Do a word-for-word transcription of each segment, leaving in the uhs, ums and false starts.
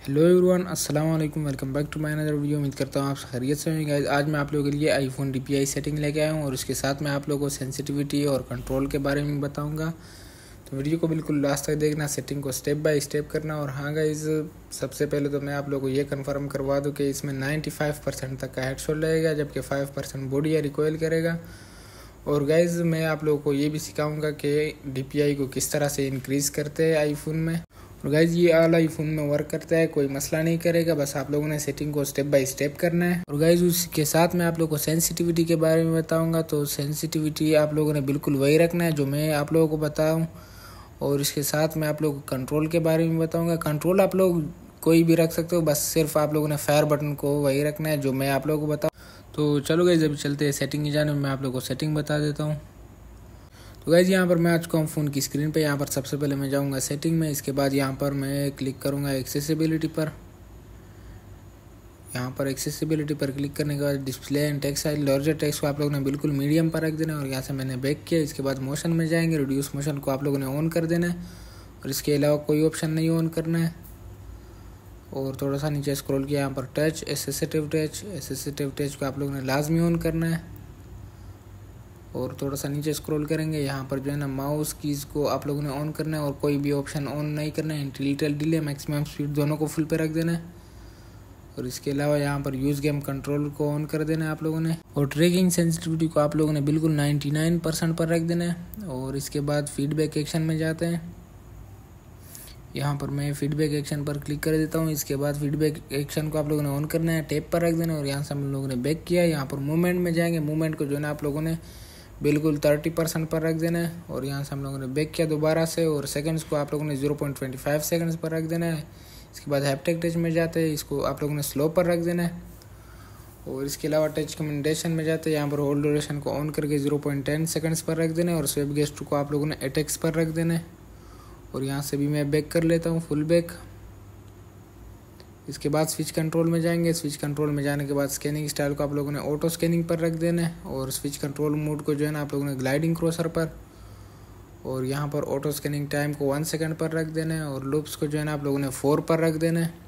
Hello everyone, अस्सलाम वालेकुम। Welcome back to my another video. उम्मीद करता हूँ आप खैरियत से होंगे। आज मैं आप लोगों के लिए iPhone D P I setting लेके आया हूँ और उसके साथ मैं आप लोगों को सेंसिटिविटी और कंट्रोल के बारे में बताऊँगा। तो वीडियो को बिल्कुल लास्ट तक देखना, सेटिंग को स्टेप बाय स्टेप करना। और हाँ गाइस, सबसे पहले तो मैं आप लोगों को ये कन्फर्म करवा दूँ कि इसमें नाइन्टी फाइव परसेंट तक का हेडशॉट लगेगा, जबकि फाइव परसेंट बॉडी या रिकॉइल करेगा। और गाइज़ मैं आप लोगों को ये भी सिखाऊंगा कि डी पी आई को किस तरह से इंक्रीज़ करते हैं आईफोन में। और गाइज़ ये ऑल आईफोन में वर्क करता है, कोई मसला नहीं करेगा, बस आप लोगों ने सेटिंग को स्टेप बाय स्टेप करना है। और गाइज़ उसके साथ मैं आप लोगों को सेंसिटिविटी के बारे में बताऊंगा। तो सेंसिटिविटी आप लोगों ने बिल्कुल वही रखना है जो मैं आप लोगों को बताऊँ। और इसके साथ मैं आप लोगों को कंट्रोल के बारे में बताऊँगा। कंट्रोल आप लोग कोई भी रख सकते हो, बस सिर्फ आप लोगों ने फायर बटन को वही रखना है जो मैं आप लोगों को बताऊँ। तो चलो गाइस अभी चलते हैं सेटिंग की जाने में, मैं आप लोगों को सेटिंग बता देता हूँ। तो गाइस यहाँ पर मैं आ चुका हूँ फ़ोन की स्क्रीन पे। यहाँ पर सबसे पहले मैं जाऊँगा सेटिंग में, इसके बाद यहाँ पर मैं क्लिक करूँगा एक्सेसिबिलिटी पर। यहाँ पर एक्सेसिबिलिटी पर क्लिक करने के बाद display and text size, larger text को आप लोगों ने बिल्कुल मीडियम पर रख देना है। और यहाँ से मैंने बैक किया। इसके बाद मोशन में जाएंगे, रिड्यूस मोशन को आप लोगों ने ऑन कर देना है और इसके अलावा कोई ऑप्शन नहीं ऑन करना है। और थोड़ा सा नीचे स्क्रॉल किया, यहाँ पर touch assistive touch assistive touch को आप लोगों ने लाजमी ऑन करना है। और थोड़ा सा नीचे स्क्रॉल करेंगे, यहाँ पर जो है ना माउस कीज़ को आप लोगों ने ऑन करना है और कोई भी ऑप्शन ऑन नहीं करना है। डिजिटल डिले, मैक्सिमम स्पीड दोनों को फुल पे रख देना है। और इसके अलावा यहाँ पर यूज़ गेम कंट्रोल को ऑन कर देना है आप लोगों ने। और ट्रैकिंग सेंसिटिविटी को आप लोगों ने बिल्कुल नाइन्टी नाइन परसेंट पर रख देना है। और इसके बाद फीडबैक एक्शन में जाते हैं। यहाँ पर मैं फीडबैक एक्शन पर क्लिक कर देता हूँ। इसके बाद फीडबैक एक्शन को आप लोगों ने ऑन करना है, टैप पर रख देना है। और यहाँ से हम लोगों ने बैक किया। यहाँ पर मूवमेंट में जाएंगे, मूवमेंट को जो है ना आप लोगों ने बिल्कुल थर्टी परसेंट पर रख देना है। और यहाँ से हम लोगों ने बैक किया दोबारा से, और सेकंड्स को आप लोगों ने zero point twenty five seconds पर रख देना है। इसके बाद हैप्टिक टच में जाते हैं, इसको आप लोगों ने स्लो पर रख देना है। और इसके अलावा टच कम्युनिकेशन में जाते हैं, यहाँ पर होल्ड ड्यूरेशन को ऑन करके जीरो पॉइंट टेन सेकंड्स पर रख देना है। और स्वेप गेस्ट को आप लोगों ने एटेक्स पर रख देना है। और यहाँ से भी मैं बैक कर लेता हूँ, फुल बैक। इसके बाद स्विच कंट्रोल में जाएंगे। स्विच कंट्रोल में जाने के बाद स्कैनिंग स्टाइल को आप लोगों ने ऑटो स्कैनिंग पर रख देना है। और स्विच कंट्रोल मोड को जो है ना आप लोगों ने ग्लाइडिंग क्रॉसर पर। और यहाँ पर ऑटो स्कैनिंग टाइम को वन सेकंड पर रख देना है। और लूप्स को जो है ना आप लोगों ने फोर पर रख देना है।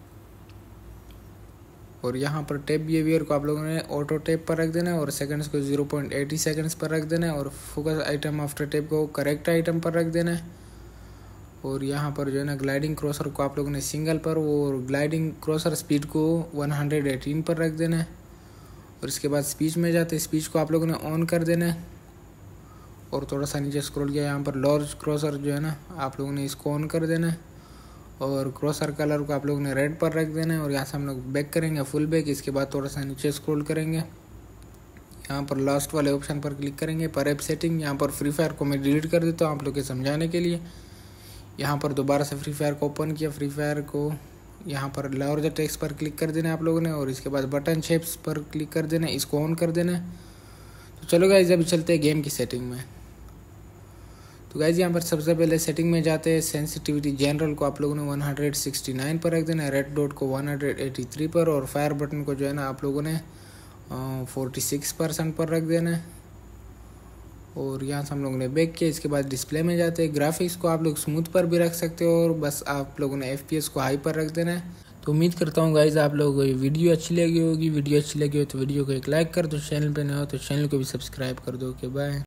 और यहाँ पर टैप बिहेवियर को आप लोगों ने ऑटो टैप पर रख देना है। और सेकंड्स को जीरो पॉइंट एटी सेकंड्स पर रख देना है। और फोकस आइटम आफ्टर टैप को करेक्ट आइटम पर रख देना है। और यहाँ पर जो है ना ग्लाइडिंग क्रॉसर को आप लोगों ने सिंगल पर, और ग्लाइडिंग क्रॉसर स्पीड को वन हंड्रेड एटीन पर रख देना है। और इसके बाद स्पीच में जाते हैं, स्पीच को आप लोगों ने ऑन कर देना है। और थोड़ा सा नीचे स्क्रॉल किया, यहाँ पर लार्ज क्रॉसर जो है ना आप लोगों ने इसको ऑन कर देना है। और क्रॉसर कलर को आप लोगों ने रेड पर रख देना है। और यहाँ से हम लोग बैक करेंगे, फुल बैक। इसके बाद थोड़ा सा नीचे स्क्रॉल करेंगे, यहाँ पर लास्ट वाले ऑप्शन पर क्लिक करेंगे, पर ऐप सेटिंग। यहाँ पर फ्री फायर को मैं डिलीट कर देता हूँ आप लोग के समझाने के लिए। यहाँ पर दोबारा से फ्री फायर को ओपन किया, फ्री फायर को यहाँ पर लार्जर टेक्स्ट पर क्लिक कर देना है आप लोगों ने। और इसके बाद बटन शेप्स पर क्लिक कर देना है, इसको ऑन कर देना है। तो चलो गाइस अभी चलते हैं गेम की सेटिंग में। तो गाइस यहाँ पर सबसे पहले सेटिंग में जाते हैं। सेंसिटिविटी जनरल को आप लोगों ने वन हंड्रेड सिक्सटी नाइन पर रख देना है, रेड डॉट को वन हंड्रेड एटी थ्री पर, और फायर बटन को जो है ना आप लोगों ने फोर्टी सिक्स परसेंट पर रख देना है। और यहाँ से हम लोगों ने बैक किया। इसके बाद डिस्प्ले में जाते हैं। ग्राफिक्स को आप लोग स्मूथ पर भी रख सकते हो, और बस आप लोगों ने एफ पी एस को हाई पर रख देना है। तो उम्मीद करता हूँ गाइज आप लोगों को ये वीडियो अच्छी लगी होगी। वीडियो अच्छी लगी हो तो वीडियो को एक लाइक कर दो, चैनल पे नए हो तो चैनल को भी सब्सक्राइब कर दो। Okay bye.